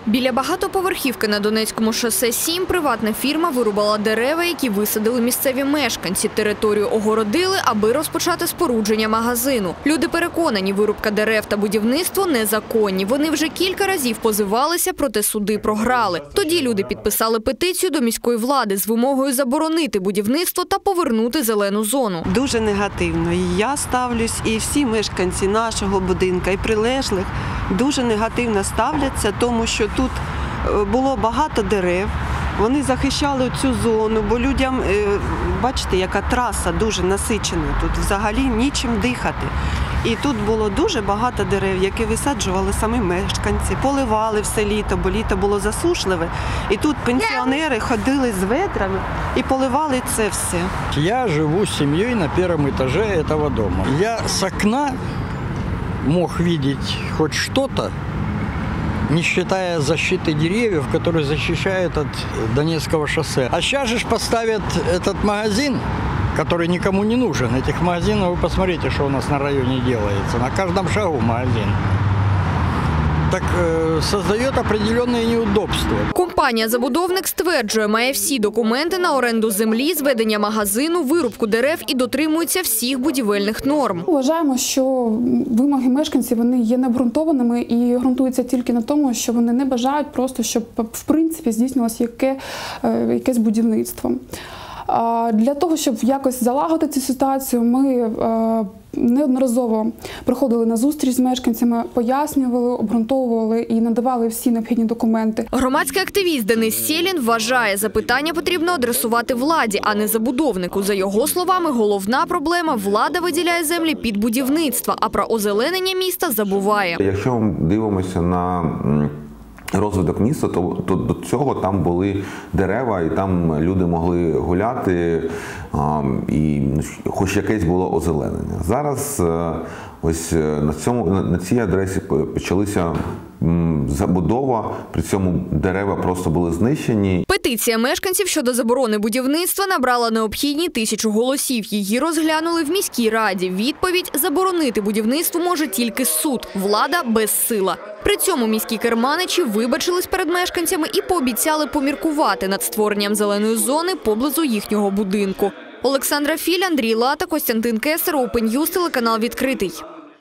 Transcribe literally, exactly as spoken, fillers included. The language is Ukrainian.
Біля багатоповерхівки на Донецькому шосе сім приватна фірма вирубала дерева, які висадили місцеві мешканці. Територію огородили, аби розпочати спорудження магазину. Люди переконані, вирубка дерев та будівництво незаконні. Вони вже кілька разів позивалися, проте суди програли. Тоді люди підписали петицію до міської влади з вимогою заборонити будівництво та повернути зелену зону. Дуже негативно. І я ставлюсь, і всі мешканці нашого будинку, і прилеглих, дуже негативно ставляться, тому що тут було багато дерев, вони захищали цю зону, бо людям, бачите, яка траса дуже насичена, тут взагалі нічим дихати. І тут було дуже багато дерев, які висаджували самі мешканці, поливали все літо, бо літо було засушливе. І тут пенсіонери ходили з ведрами і поливали це все. Я живу з сім'єю на першому етажі цього дому. Я з окна мог видеть хоть что-то, не считая защиты деревьев, которые защищают от Донецкого шоссе. А сейчас же поставят этот магазин, который никому не нужен. Этих магазинов, вы посмотрите, что у нас на районе делается. На каждом шагу магазин. Так е, создает определенные неудобства. Компанія-забудовник стверджує, має всі документи на оренду землі, зведення магазину, вирубку дерев і дотримується всіх будівельних норм. Вважаємо, що вимоги мешканців вони є необґрунтованими і ґрунтуються тільки на тому, що вони не бажають просто, щоб в принципі здійснювалося яке, якесь будівництво. Для того, щоб якось залагодити цю ситуацію, ми неодноразово приходили на зустріч з мешканцями, пояснювали, обґрунтовували і надавали всі необхідні документи. Громадський активіст Денис Сєлін вважає, запитання потрібно адресувати владі, а не забудовнику. За його словами, головна проблема – влада виділяє землі під будівництво, а про озеленення міста забуває. Якщо ми дивимося на розвиток міста, то, то до цього там були дерева, і там люди могли гуляти, а, і хоч якесь було озеленення. Зараз а, ось на, цьому, на, на цій адресі почалися м, забудова, при цьому дерева просто були знищені. Петиція мешканців щодо заборони будівництва набрала необхідні тисячу голосів. Її розглянули в міській раді. Відповідь – заборонити будівництво може тільки суд. Влада безсила. При цьому міські керманичі вибачились перед мешканцями і пообіцяли поміркувати над створенням зеленої зони поблизу їхнього будинку. Олександра Філь, Андрій Лата, Костянтин Кесар, Open News, телеканал «Відкритий».